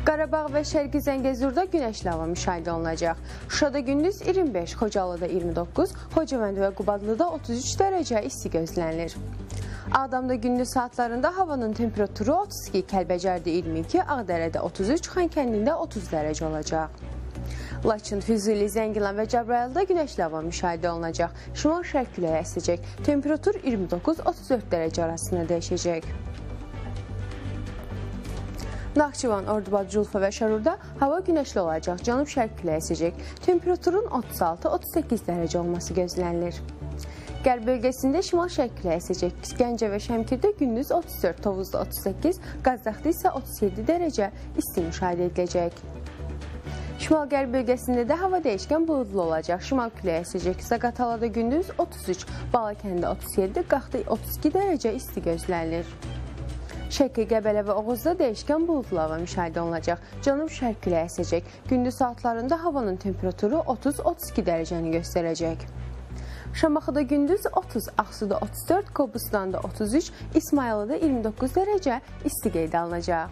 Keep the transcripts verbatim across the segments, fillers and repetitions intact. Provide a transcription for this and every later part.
Qarabağ və Şərqi Zəngəzurda günəşli hava müşahidə olunacaq. Şuşada gündüz iyirmi beş, Xocalıda iyirmi doqquz, Xocavənd və Qubadlıda otuz üç dərəcə isti gözlənilir. Ağdamda gündüz saatlarında havanın temperaturu otuz iki, Kəlbəcərdə iyirmi iki, Ağdərədə otuz üç, Xankəndində otuz dərəcə olacaq. Laçın, Füzuli, Zəngilan və Cəbrayılda günəşli hava müşahidə olunacaq. Şimal-şərq küləyi əsəcək. Temperatur iyirmi doqquz otuz dörd dərəcə arasında dəyişəcək. Naxçıvan, Ordubad, Culfa və Şərurda hava günəşli olacaq. Cənub-şərq küləyi əsəcək. Temperaturun otuz altı otuz səkkiz dərəcə olması gözlənilir. Qərb bölgəsində şimal-şərq küləyi əsəcək. Gəncə və Şəmkirdə gündüz otuz dörd, Tovuzda otuz səkkiz, Qazdaqda isə otuz yeddi dərəcə isti müşahidə ediləcək. Şimal-qərb bölgəsində də hava dəyişkən buludlu olacaq. Şimal küləyi əsəcək. Zaqatalada gündüz otuz üç, Balakəndə otuz yeddi, Qaxda otuz iki dərəcə isti gözlənilir. Şəki, Qəbələ və Oğuzda dəyişkən buludlu hava müşahidə olunacaq. Cənub-şərq küləyi əsəcək. Gündüz saatlarında havanın temperaturu otuz otuz iki dərəcəni göstərəcək. Şamaxıda gündüz otuz, Ağsuda otuz dörd, Qobustanda otuz üç, İsmayılıda iyirmi doqquz dərəcə isti qeydə alınacaq.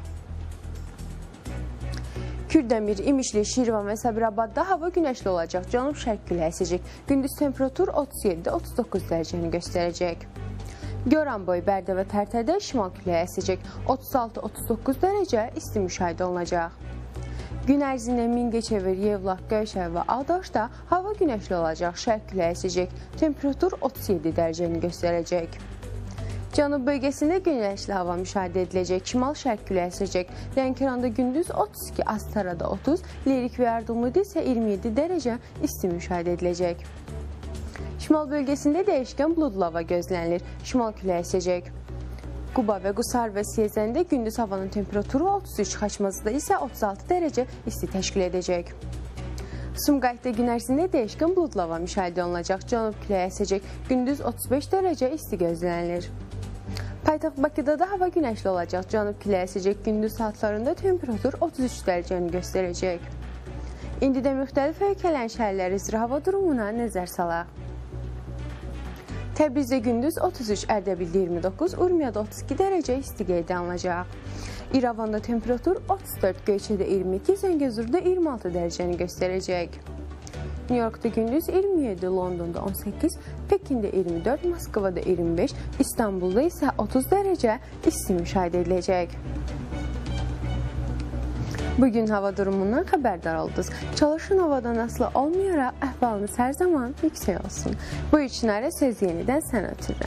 Kürdəmir, İmişli, Şirvan və Sabirabadda hava günəşli olacaq. Cənub-şərq küləyi əsəcək. Gündüz temperatur otuz yeddi otuz doqquz dərəcəni göstərəcək. Goranboy, Bərdə və Tərtərdə şimal küləyi əsəcək. otuz altı otuz doqquz dərəcə isti müşahidə olunacaq. Gün ərzində Mingəçevir, Yevlax, Göyşəhər və Ağdaşda hava günəşli olacaq. Şərq küləyi əsəcək. Temperatur otuz yeddi dərəcəni göstərəcək. Cənub bölgəsində günəşli hava müşahidə ediləcək. Şimal-şərq küləyi əsəcək. Lənkəranda gündüz otuz iki, Astarada otuz, Lerik və Yardımlıda isə iyirmi yeddi dərəcə isti müşahidə ediləcək. Şimal bölgəsində dəyişkən buludlu hava gözlənilir. Şimal küləyi əsəcək. Quba və Qusar və Siyəzəndə gündüz havanın temperaturu otuz üç, Xaçmazda isə otuz altı dərəcə isti təşkil edəcək. Sumqayıtda gün ərzində dəyişkən buludlu hava müşahidə olunacaq. Cənub küləyi əsəcək. Gündüz otuz beş dərəcə isti gözlənilir. Paytaxt Bakıda da hava günəşli olacaq. Cənub küləyi əsəcək. Gündüz saatlarında temperatur otuz üç dərəcəni göstərəcək. İndi də müxtəlif ölkələrin şəhərləri üzrə hava durumuna nəzər salaq. Təbrizdə gündüz otuz üç, Ərdəbildə iyirmi doqquz, Urmiyada otuz iki dərəcə isti qeydə alınacaq. İrəvanda temperatur otuz dörd, Göyçədə iyirmi iki, Zəngəzurda iyirmi altı dərəcəni göstərəcək. New Yorkda gündüz iyirmi yeddi, Londonda on səkkiz, Pekində iyirmi dörd, Moskvada iyirmi beş, İstanbulda isə otuz dərəcə isti müşahidə ediləcək. Bugün hava durumundan xəbərdar oldunuz. Çalışın havadan asılı olmayaraq əhvalınız hər zaman yüksək olsun. Bu üçünlərə söz yenidən sən ötürürəm.